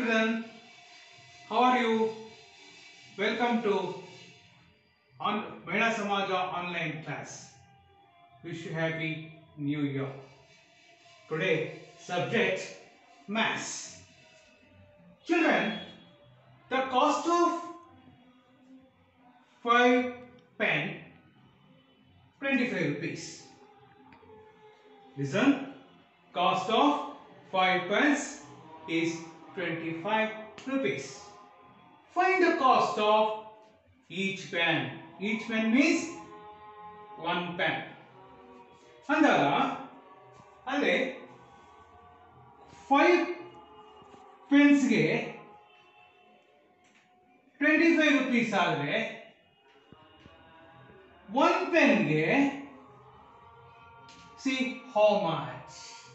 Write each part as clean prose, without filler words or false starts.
children, how are you? Welcome to Mahila Samaja online class. Wish you happy new year. Today subject maths. Children, the cost of 5 pen 25 rupees. Listen, cost of 5 pens is 25 rupees. Find the cost of each pen. Each pen means 1 pen. ಅಂದಾಗ ಅಲ್ಲಿ 5 ಪೆನ್ಸ್ಗೆ 25 rupees ಆದರೆ 1 ಪೆನ್ಗೆ see how much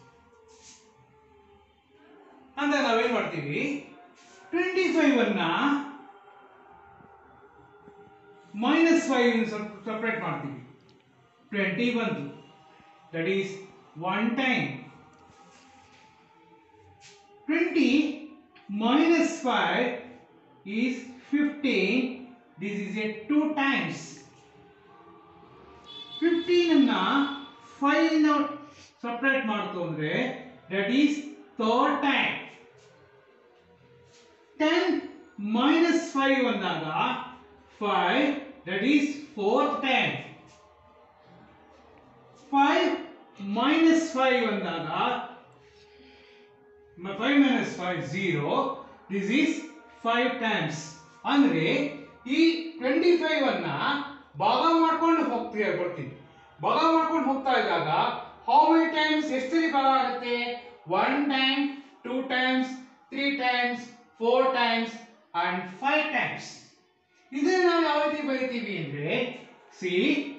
ಅಂತ ನಾವೇನ್ ಮಾಡ್ತೀವಿ 25 ಅನ್ನ -5 separate ಮಾಡ್ತೀವಿ 21 that is 1 time 20 minus 5 is 15 this is a 2 times 15 ಅನ್ನ 5 ಇಂದ ಸಪರೇಟ್ ಮಾಡ್ತು ಅಂದ್ರೆ that is third time 10 minus 5 ಅಂದಾಗ 5 that is fourth time 5 minus 5 ಅಂದಾಗ 5 minus 5 0 this is 5 times ಅಂದ್ರೆ ಈ 25 ಅನ್ನ ಭಾಗ ಮಾಡ್ಕೊಂಡು ಬರ್ತೀನಿ ಭಾಗ ಮಾಡ್ಕೊಂಡು ಹೋಗ್ತಾ ಇದ್ದಾಗ how many times ಎಷ್ಟು ಭಾಗ ಆಗುತ್ತೆ 1 time 2 times 3 times 4 times and 5 times ಇದನ್ನ ನಾವು ಯಾವ ರೀತಿ ಬರೀತೀವಿ ಅಂದ್ರೆ see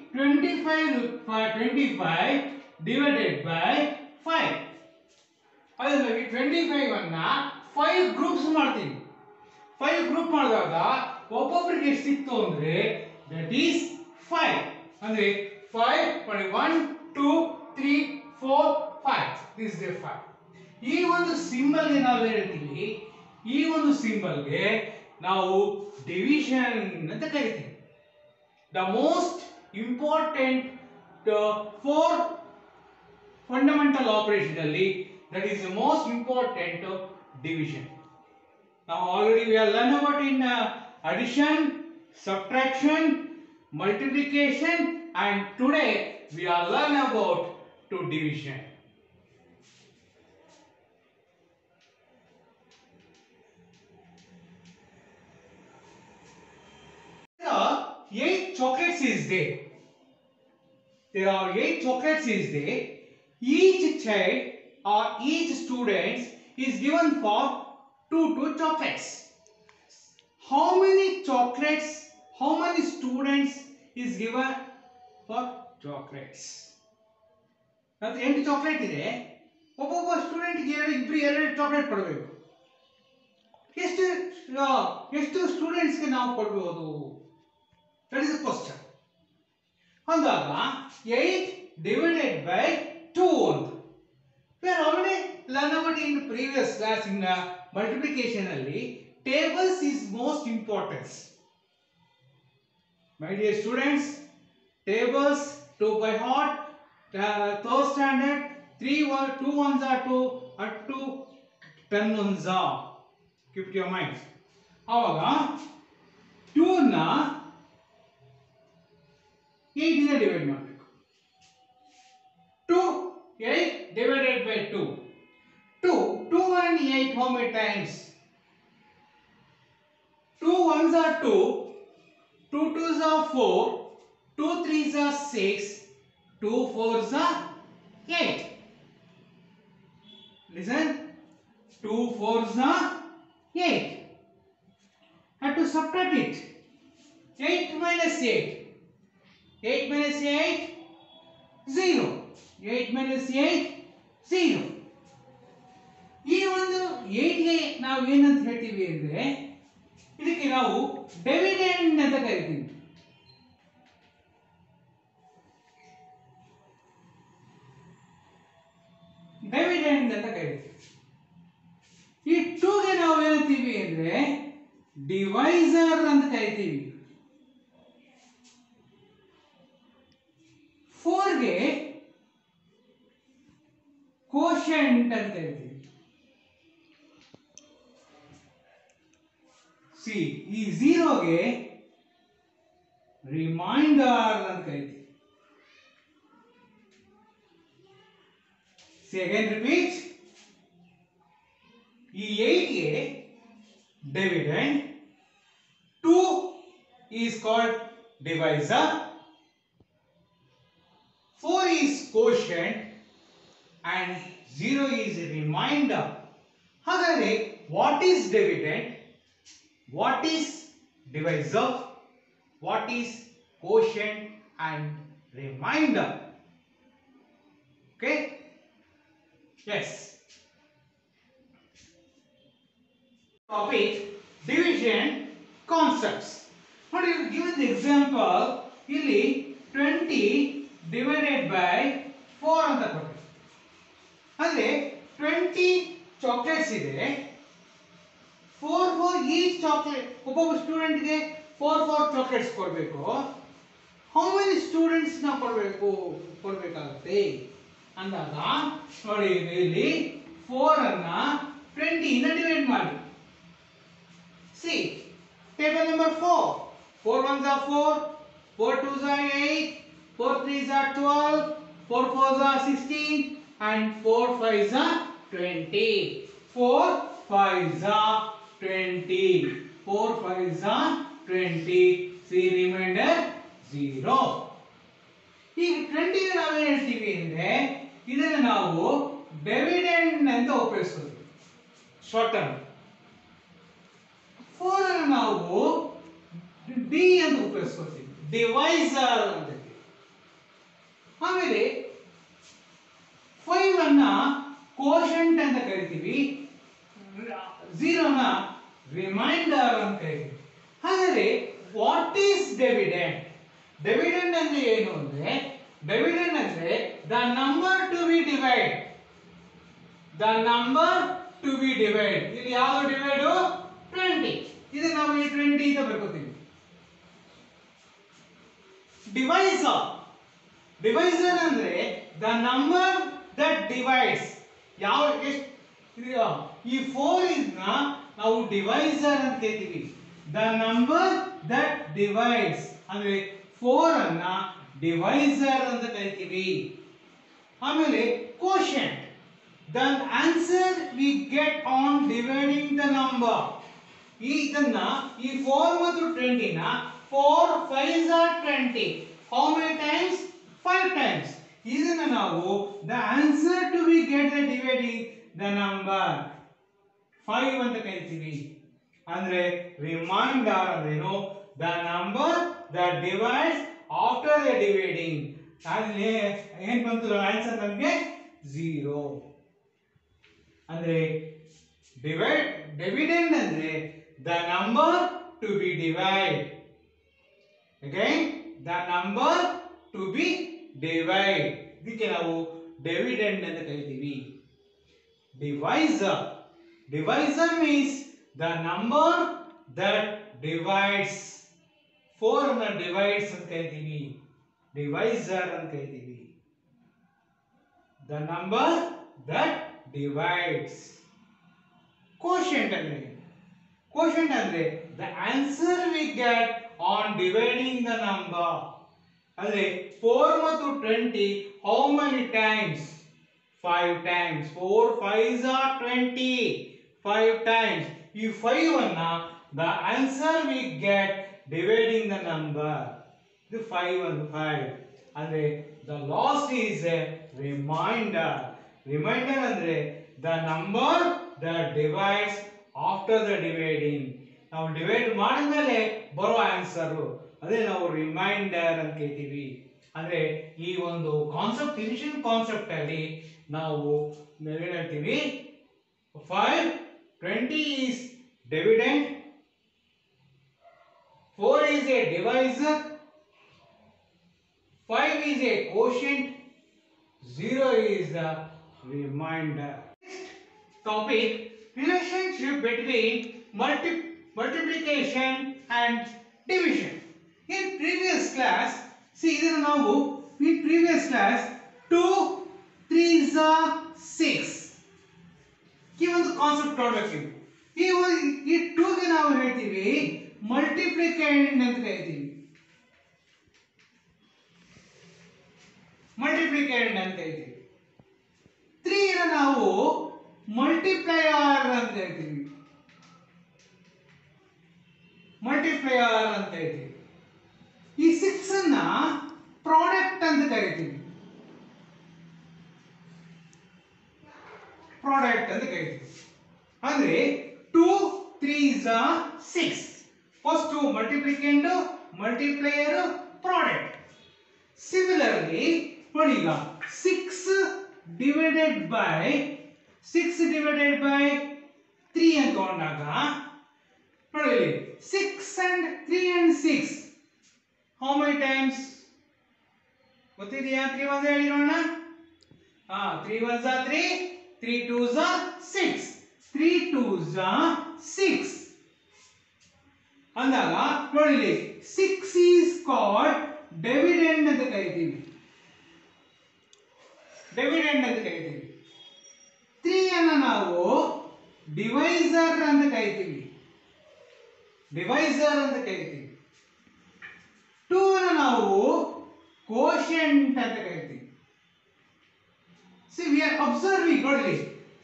25 divided by 5 ಅದನ್ನ 25 ಅನ್ನ 5 ಗ್ರೂಪ್ಸ್ ಮಾಡ್ತೀವಿ 5 ಗ್ರೂಪ್ ಮಾಡಿದಾಗ ಒಬ್ಬೊಬ್ಬರಿಗೆ ಎಷ್ಟು ಸಿಕ್ತು ಅಂದ್ರೆ that is 5 ಅಂದ್ರೆ 5 1 2 3 4 5 this is the 5 ಈ ಒಂದು ಸಿಂಬಲ್ ಗೆ ನಾವು ಹೇಳ್ತೀವಿ ಈ ಒಂದು ಸಿಂಬಲ್ ಗೆ ನಾವು ಡಿವಿಷನ್ ಅಂತ ಕರೀತೀವಿ the most important 4 fundamental operation alli that is the most important division. Now already we are learned about in addition, subtraction, multiplication and today we are learn about to division. There are 8 chocolates is there. There are 8 chocolates is there. Each child or each student is given for 2 chocolates. How many chocolates? How many students is given for chocolates? That's 8 chocolate ಇದೆ ಒಬ್ಬೊಬ್ಬ student ಗೆ ಎರಡು chocolate ಕೊಡಬೇಕು ಎಷ್ಟು students ಗೆ ನಾವು ಕೊಡಬಹುದು that is the question ಅಂದಾಗ 8 divided by 2 ಅಂತ we are already learned about in previous class in multiplication ಅಲ್ಲಿ tables is most important my dear students tables 2 by heart third standard 2 ones are 2 at 2 10 ones are keep your mind ಆವಾಗ 2 ನ 8 ಇಂದ divide ಮಾಡಬೇಕು 2 8 divided by 2 and 8 how many times 2 ones are 2 2 twos are 4 2 threes are 6 2 fours are 8 listen 2 fours are 8 have to subtract it 8 minus 8 8 minus 8 0 8 minus 8 0 ಈ ಒಂದು 8 ಗೆ ನಾವು ಏನಂತ ಹೇಳ್ತೀವಿ ಅಂದ್ರೆ ಇದಕ್ಕೆ ನಾವು ಡಿವಿಡೆಂಡ್ ಅಂತ ಕರಿತೀವಿ ಡಿವಿಡೆಂಡ್ ಅಂತ ಕರಿತೀವಿ ಈ 2 ಗೆ ನಾವು ಏನಂತ ಡಿವೈಸರ್ ಅಂತ ಕರಿತೀವಿ. 4 ಗೆ ಕೋಶೆಂಟ್ ಅಂತ ಕರಿತೀವಿ. ಸಿ ಈ 0 ಗೆ ರಿಮೈಂಡರ್ ಅಂತ ಕರಿತೀವಿ. Again repeat. ಈ 8 ಗೆ dividend, 2 is called divisor, 4 is quotient and 0 is remainder. ಹಾಗಾದರೆ what is dividend, what is divisor, what is quotient and remainder? Okay? Yes. Topic division concepts. Now you give the example ಇಲ್ಲಿ 20 divided by 4 ಅಂತ ಕೊಟ್ಟಿದ್ದಾರೆ. ಅಂದ್ರೆ 20 chocolates ಇದೆ. 4 each chocolate. ಒಬ್ಬೊಬ್ಬ student ಗೆ 4 chocolates ಕೊಡಬೇಕು. How many students ನಾವು ಕೊಡಬೇಕಾಗುತ್ತೆ ಅಂದಾಗ ನೋಡಿ ಇಲ್ಲಿ 4 ಅನ್ನ 20 ಇಂದ ಡಿವೈಡ್ ಮಾಡಿ. See table number 4. 4 1s are 4, 4 2s are 8, 4 3s are 12, 4 4s are 16 and 4 5s are 20. 4 5s are 20. 4 5s are 20. See remainder 0. ಈಗ 20 ಗೆ ನಾವು ಏನು ಹೇಳ್ತೀವಿ ಅಂದ್ರೆ ಇದನ್ನ ನಾವು ಡಿವಿಡೆಂಡ್ ಅಂತ ಉಪಯೋಗಿಸ್ತೀವಿ. ಶಾರ್ಟ್ ಟರ್ಮ್ 4 ಅನ್ನು ನಾವು ಡಿ ಅಂತ ಉಪಯೋಗಿಸ್ತೀವಿ, ಡಿವೈಸರ್ ಅಂತ. ಆಮೇಲೆ 5 ಅನ್ನ ಕೋಶೆಂಟ್ ಅಂತ ಕರಿತೀವಿ, 0 ನ ರಿಮೈಂಡರ್ ಅಂತ ಕರಿತೀವಿ. ಹಾಗಾದ್ರೆ ವಾಟ್ ಈಸ್ ಡಿವಿಡೆಂಡ್? ಡಿವಿಡೆಂಡ್ ಅಂದ್ರೆ ಏನು ಅಂದ್ರೆ ಡಿವಿಡೆಂಡ್ ಅಂದ್ರೆ the number to be divide. The number to be divide. ಇಲ್ಲಿ ಯಾವುದು ಡಿವೈಡ್? 20. ಇದು ನಾವು ಈ 20 ಅಂತ ಬರ್ಕೋತೀವಿ. ಡಿವೈಸರ್. ಡಿವೈಸರ್ ಅಂದ್ರೆ ದ ನಂಬರ್ ದಟ್ ಡಿವೈಡ್ಸ್. ಯಾವ ಈ 4 ಇಸ್ನ ನಾವು ಡಿವೈಸರ್ ಅಂತ ಕರಿತೀವಿ. ದ ನಂಬರ್ ದಟ್ ಡಿವೈಡ್ಸ್ ಅಂದ್ರೆ 4 ಅನ್ನ ಡಿವೈಸರ್ ಅಂತ ಕರಿತೀವಿ. ಆಮೇಲೆ quotient, the answer we get on dividing the number. ಇದನ್ನ ಈ 4 ಮತ್ತು 20 ನ 4 5s are 20. How many times? 5 times. ಇದನ್ನ ನಾವು the answer to be get the dividing the number 5 ಅಂತ ಕರಿತೀವಿ. ಅಂದ್ರೆ ರಿಮೈಂಡರ್ ಅಂದ್ರೇನು? the number that divides after the dividing. ಅಲ್ಲಿ ಏನು ಬಂತು ಆನ್ಸರ್ ನಮಗೆ 0. ಅಂದ್ರೆ ಡಿವಿಡೆಂಡ್ ಅಂದ್ರೆ the number to be divided. Again, the number to be divided. ಇದಕ್ಕೆ ನಾವು ಡಿವಿಡೆಂಡ್ ಅಂತ ಕರಿತೀವಿ. Divisor. Divisor means the number that divides. 4 ಅನ್ನ divides ಅಂತ ಕರಿತೀವಿ. ಡಿವೈಸರ್ ಅಂತ ಕರಿತೀವಿ. The number that divides. Quotient ಅಂದ್ರೆ quotient ಅಂದ್ರೆ the answer we get on dividing the number. ಅಂದ್ರೆ 4 ಮತ್ತು 20 how many times? 5 times. 4 5s are 20. 5 times. ಈ 5 ಅನ್ನ the answer we get dividing the number. ಇದು 5 and 5. ಅಂದ್ರೆ the last is a remainder. Remainder ಅಂದ್ರೆ the number that divides after the dividing. ನಾವು divide ಮಾಡಿದ್ಮೇಲೆ ಬರೋ ಆನ್ಸರ್ ಅದೇ ನಾವು ರಿಮೈಂಡರ್ ಅಂತ ಕರಿತೀವಿ. ಅಂದ್ರೆ ಈ ಒಂದು ಕಾನ್ಸೆಪ್ಟ್ ಇನಿಷಿಯಲ್ ಕಾನ್ಸೆಪ್ಟ್ ಅಲ್ಲಿ ನಾವು ಏನು ಹೇಳ್ತೀವಿ? 5 20 is dividend, 4 is a divisor, 5 is a quotient, 0 is the remainder. Topic: relationship between multiplication and division. In previous class, see this now in previous class 2 3s are 6. ಈ ಒಂದು concept ನೋಡಬೇಕು. ಈ 2 ಗೆ ನಾವು ಹೇಳ್ತೀವಿ ಮಲ್ಟಿಪ್ಲಿಕೆಂಡ್ ಅಂತ ಹೇಳ್ತೀವಿ. ಮಲ್ಟಿಪ್ಲಿಕೆಂಡ್ ಅಂತ ಹೇಳ್ತೀವಿ. 3 ನ ನಾವು ಮಲ್ಟಿಪ್ಲೈಯರ್ ಅಂತ ಹೇಳ್ತೀವಿ. ಮಲ್ಟಿಪ್ಲೈಯರ್ ಅಂತ ಹೇಳ್ತೀವಿ. ಈ 6 ಅನ್ನ ಪ್ರಾಡಕ್ಟ್ ಅಂತ ಕರಿತೀವಿ. ಪ್ರಾಡಕ್ಟ್ ಅಂತ ಕರಿತೀವಿ. ಅಂದ್ರೆ 2 3s are 6. First multiplicand, multiplier, product. Similarly ನೋಡಿ ಈಗ 6 divided by 3 ಅಂತ ತಗೊಂಡಾಗ ನೋಡಿ 6 and 3 and 6 how many times ಗೊತ್ತಿದೆಯಾ? 3 1s ಹೇಳಿ ನೋಡೋಣ. 3 1s are 3, 3 2s are 6, 3 2s are 6 ಅಂದಾಗ ನೋಡಿ 6 is called dividend ಅಂತ ಕರೀತೀವಿ. ಡಿವಿಡೆಂಡ್ ಅಂತ ಕರೀತೀವಿ. 3 ಅನ್ನು ನಾವು ಡಿವೈಸರ್ ಅಂತ ಕರೀತೀವಿ. ಡಿವೈಸರ್ ಅಂತ ಕರೀತೀವಿ. 2 ಅನ್ನು ನಾವು ಕೋಶೆಂಟ್ ಅಂತ ಕರೀತೀವಿ. See we are observing ನೋಡಿ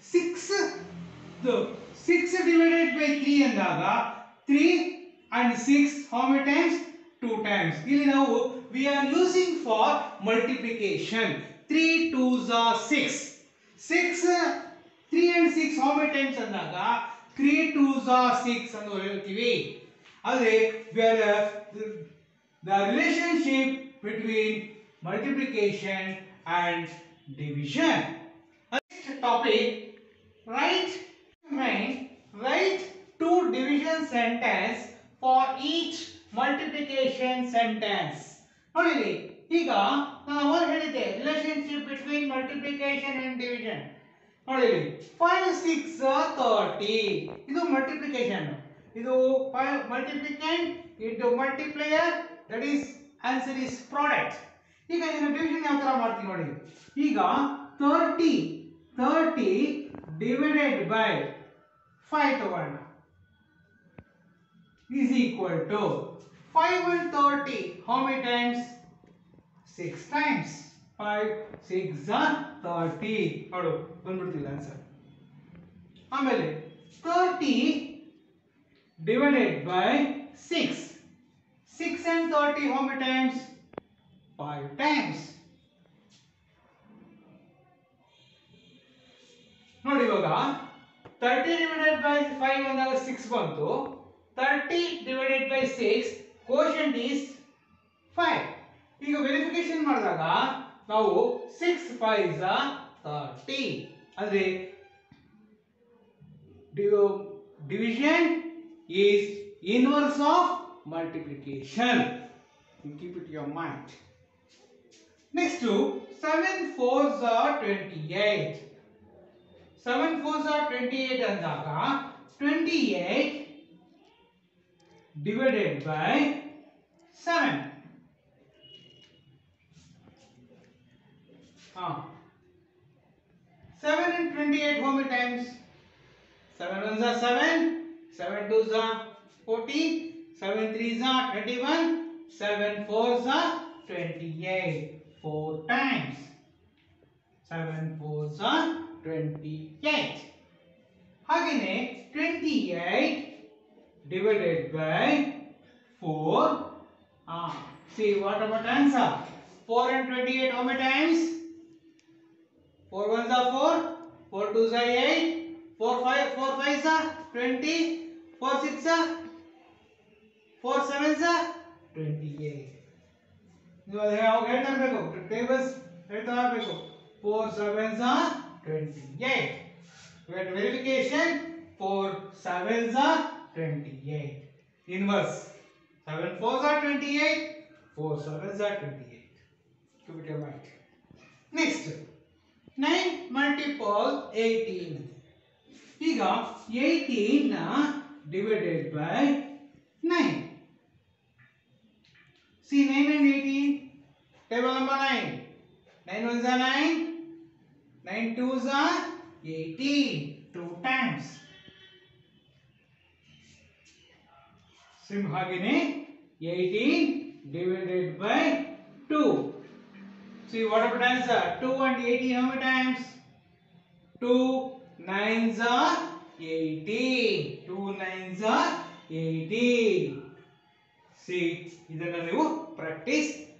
6 divided by 3 ಅಂದಾಗ 3 and 6 how many times? 2 times. ಇಲ್ಲಿ ನಾವು we are using for multiplication. 3 2s are 6. 3 and 6 how many times ಅಂದಾಗ 3 2s are 6 ಅಂತ ಹೇಳ್ತೀವಿ. ಆದರೆ the relationship between multiplication and division. Next topic, write 2 division sentence for each multiplication sentence. ನೋಡಿ ಈಗ ನಾನು ಅವಾಗ ಹೇಳಿದ್ದೆ relationship between multiplication and division. ನೋಡಿ 5 6 30 ಇದು ಮಲ್ಟಿಪ್ಲಿಕೇಶನ್, ಇದು multiplicand into multiplier, that is answer is product. ಈಗ ಇದನ್ನ ಡಿವಿಷನ್ ಯಾವ ತರ ಮಾಡ್ತೀವಿ ನೋಡಿ. ಈಗ 30 ಡಿವೈಡೆಡ್ ಬೈ 5 ತಗೋಣ is equal to 5 and 30 how many times? 6 times. 5 6 are 30 ನೋಡು ಬಂದ್ಬಿಡ್ತಿಲ್ಲ ಆನ್ಸರ್. ಆಮೇಲೆ 30 divided by 6 and 30 how many times? 5 times. ನೋಡಿ ಇವಾಗ 30 divided by 5 ಅಂದಾಗ 6 ಬಂತು. 30 divided by 6 quotient is 5. ಈಗ ವೆರಿಫಿಕೇಶನ್ ಮಾಡಿದಾಗ ನಾವು 6 5s are 30 ಅಂದ್ರೆ division is inverse of multiplication. You keep it in your mind. Next to 7 4s are 28. 7 4s are 28 ಅಂದಾಗ 28 divided by 7. 7 and 28 how many times? 7 1s are 7, 7 2s are 40, 7 3s are 21, 7 4s are 28. 4 times. 7 4s are 28. ಹಾಗೇನೆ 28 divided by 4. See what about answer? 4 and 28 how many times? 4 1s are 4, 4 2s are 8, 4 5s are 20, 4 6 are 4 7s are 28. ನೀವು ಹೇಳ್ತಾ ಇರಬೇಕು, tables ಹೇಳ್ತಾ ಇರಬೇಕು. 4 7s are 28. Verification 4 7s are 28. Inverse 7 4s are 28, 4 7s are 28. Keep it in mind. Next 9 multiple 18. ಈಗ 18 ನ divided by 9. See 9 and 18. Table number 9. 9 ones are 9. 9 twos are 18. 2 times. Same hagine 18 divided by 2. See what about answer? 2 and 18 how many times? 2 nines are 18. 2 nines are 18. See, ಇದನ್ನ ನೀವು practice